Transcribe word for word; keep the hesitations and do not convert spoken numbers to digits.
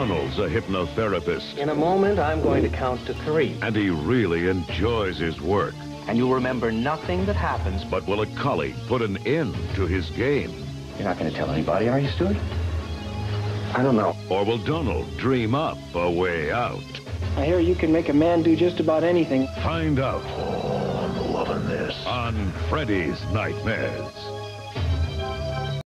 Donald's a hypnotherapist. In a moment, I'm going to count to three. And he really enjoys his work. And you'll remember nothing that happens. But will a colleague put an end to his game? You're not going to tell anybody, are you, Stuart? I don't know. Or will Donald dream up a way out? I hear you can make a man do just about anything. Find out Oh, I'm loving this. on Freddy's Nightmares.